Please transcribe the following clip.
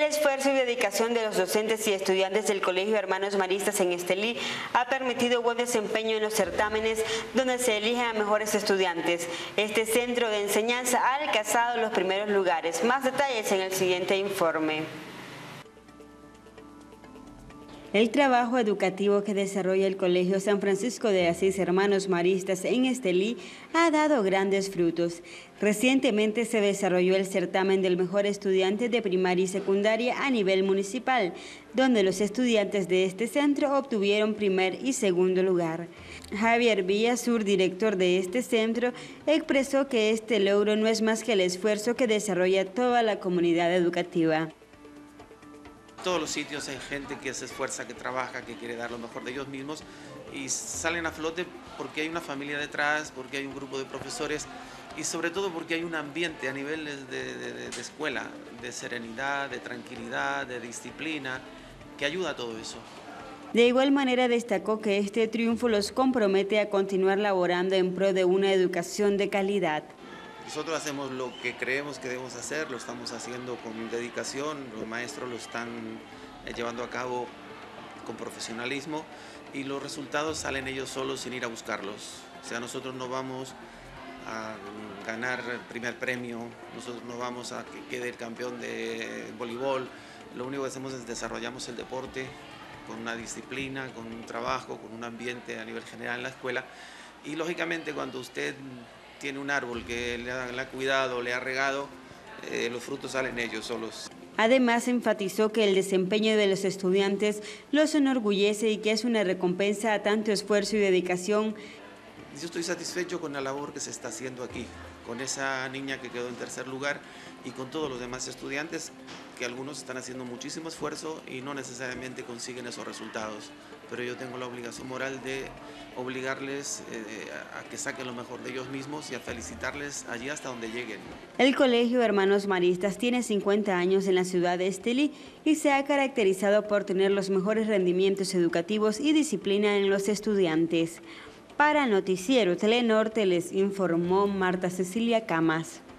El esfuerzo y dedicación de los docentes y estudiantes del Colegio Hermanos Maristas en Estelí ha permitido buen desempeño en los certámenes donde se eligen a mejores estudiantes. Este centro de enseñanza ha alcanzado los primeros lugares. Más detalles en el siguiente informe. El trabajo educativo que desarrolla el Colegio San Francisco de Asís Hermanos Maristas en Estelí ha dado grandes frutos. Recientemente se desarrolló el certamen del mejor estudiante de primaria y secundaria a nivel municipal, donde los estudiantes de este centro obtuvieron primer y segundo lugar. Javier Villasur, director de este centro, expresó que este logro no es más que el esfuerzo que desarrolla toda la comunidad educativa. Todos los sitios hay gente que se esfuerza, que trabaja, que quiere dar lo mejor de ellos mismos y salen a flote porque hay una familia detrás, porque hay un grupo de profesores y sobre todo porque hay un ambiente a nivel de escuela, de serenidad, de tranquilidad, de disciplina, que ayuda a todo eso. De igual manera destacó que este triunfo los compromete a continuar laborando en pro de una educación de calidad. Nosotros hacemos lo que creemos que debemos hacer, lo estamos haciendo con dedicación, los maestros lo están llevando a cabo con profesionalismo y los resultados salen ellos solos sin ir a buscarlos. O sea, nosotros no vamos a ganar el primer premio, nosotros no vamos a que quede el campeón de voleibol, lo único que hacemos es desarrollamos el deporte con una disciplina, con un trabajo, con un ambiente a nivel general en la escuela y lógicamente cuando usted tiene un árbol que le ha cuidado, le ha regado, los frutos salen ellos solos. Además, enfatizó que el desempeño de los estudiantes los enorgullece y que es una recompensa a tanto esfuerzo y dedicación. Yo estoy satisfecho con la labor que se está haciendo aquí, con esa niña que quedó en tercer lugar y con todos los demás estudiantes, que algunos están haciendo muchísimo esfuerzo y no necesariamente consiguen esos resultados. Pero yo tengo la obligación moral de obligarles a que saquen lo mejor de ellos mismos y a felicitarles allí hasta donde lleguen. El Colegio Hermanos Maristas tiene 50 años en la ciudad de Estelí y se ha caracterizado por tener los mejores rendimientos educativos y disciplina en los estudiantes. Para Noticiero Telenorte les informó Marta Cecilia Camas.